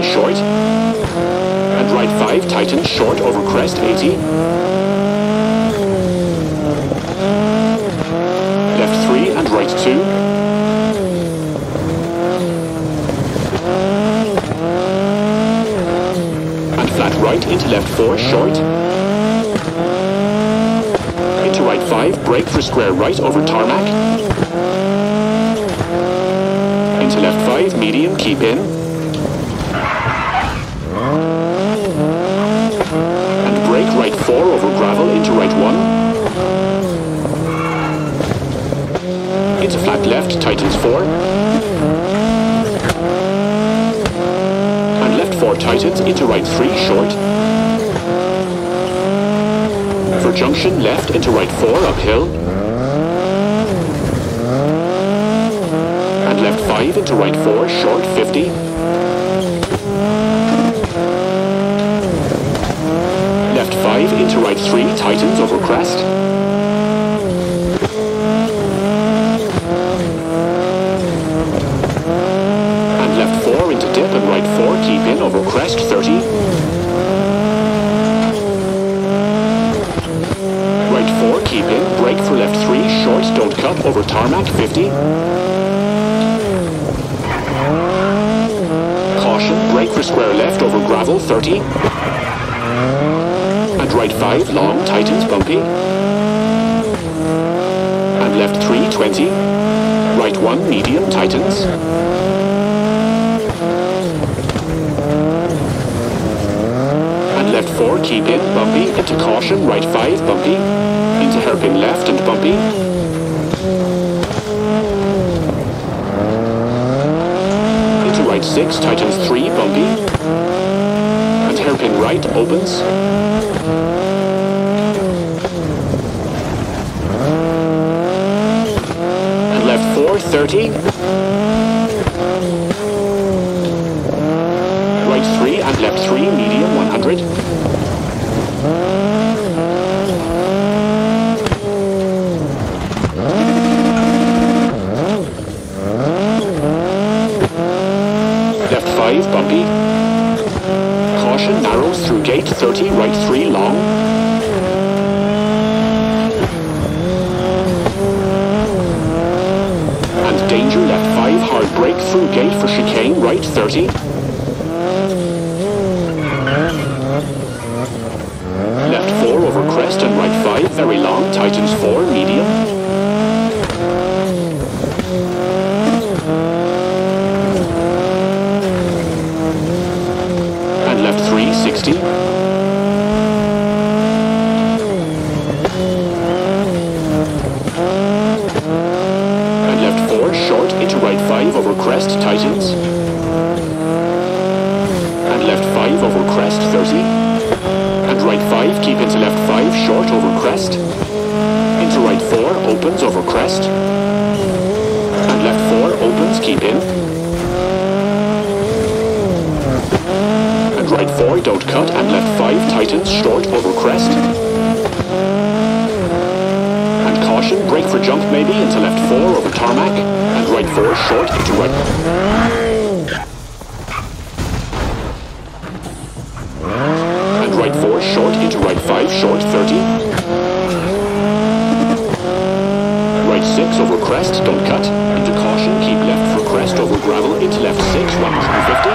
short. And right 5 tightens short over crest 80. Left 3 and right 2. And flat right into left 4 short. Into right 5, brake for square right over tarmac. Into left 5, medium, keep in. And brake right 4 over gravel into right 1. Into flat left, tightens 4. And left 4 tightens into right 3 short. For junction left into right 4 uphill. And left 5 into right 4 short 50. Left 5 into right 3 tightens over crest. And left 4 into dip and right 4 keep in over crest 30. Right 4 keep in, brake for left 3 short, don't cut over tarmac 50. Caution, brake for square left over gravel 30. And right 5 long tightens bumpy. And left 3 20. Right 1 medium tightens. And left 4 keep in bumpy into caution, right 5 bumpy. Into hairpin left and bumpy. Into right 6 tightens 3 bumpy. And hairpin right opens. And left 4 30. Right 3 and left 3 medium 100. Left 5 bumpy. Caution narrows through gate 30, right 3 long. And danger left 5 hard brake through gate for chicane right 30. Left 4 over crest and right 5 very long, tightens 4 medium. And left 3 60. And left 4 short into right 5 over crest tightens. And left 5 over crest 30. And right 5 keep into left 5 short over crest. Into right 4 opens over crest. And left 4 opens, keep in. And right 4 don't cut and left 5 tightens short over crest. And caution, brake for jump maybe into left 4 over tarmac. And right 4 short into right. Right 4 short into right 5 short 30. Right 6 over crest, don't cut. Into caution, keep left for crest over gravel into left 6 150.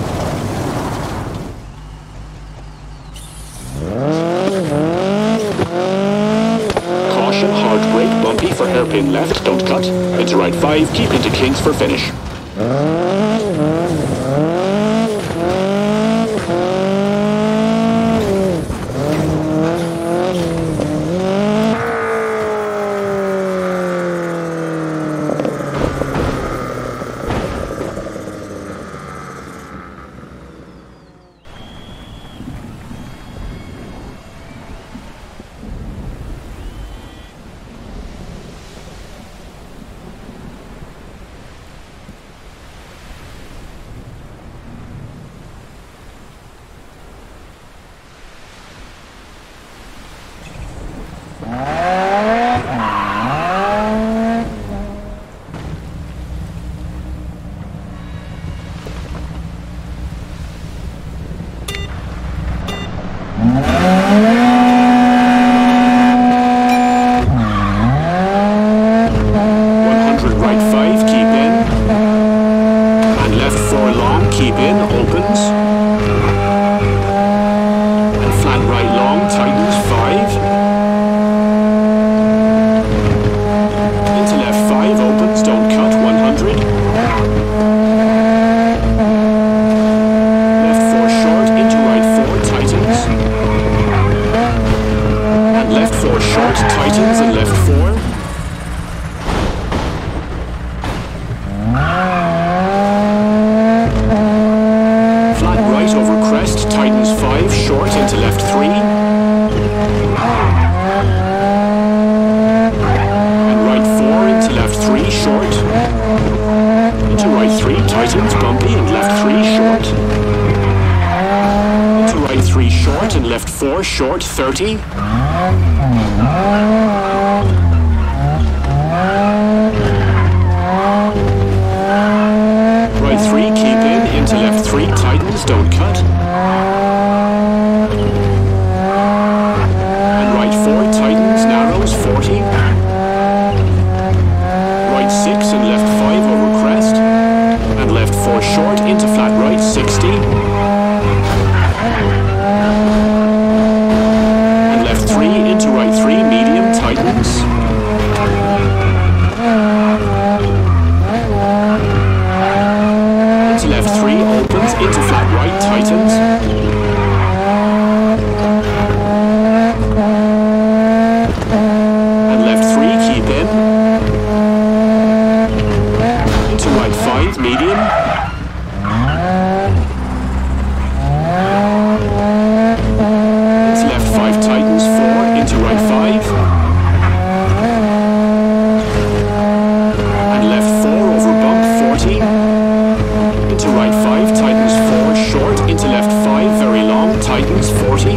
Caution, hard brake bumpy for hairpin left, don't cut. Into right 5, keep into Kings for finish. in, opens. And flat right long, tightens, 5. Into left 5, opens, don't cut, 100. Left 4 short, into right 4, tightens. And left 4 short, tightens, and left 4. Flat right over crest, tightens 5, short into left 3. And right 4 into left 3, short. Into right 3, tightens, bumpy, and left 3, short. Into right 3, short, and left 4, short, 30. Right 3, keep in, into left 3, tightens, don't cut. And right 4, tightens, narrows, 40. Right 6 and left 5 over crest. And left 4 short, into flat right, 60. And left 3, into right 3, medium, tightens. Left 3 opens into flat right, tightens. And left 3 keep in. Into right 5, medium. Into left 5, tightens, 4, into right 5. And left 4 over bump, 40. Into right 5, tightens 4, short, into left 5, very long, tightens 40.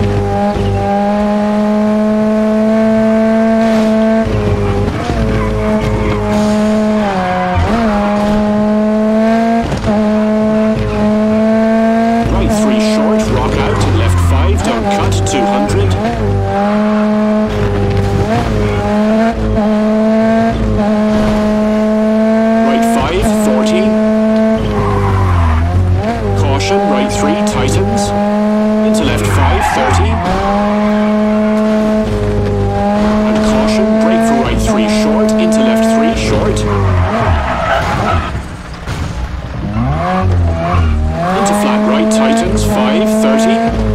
Right 3 short, rock out, and left 5, don't cut, 200. Right 5, 40. Caution, right 3, tightens. Into left 5, 30. And caution, brake for right 3 short, into left 3 short. Into flat right, tightens, 5, 30.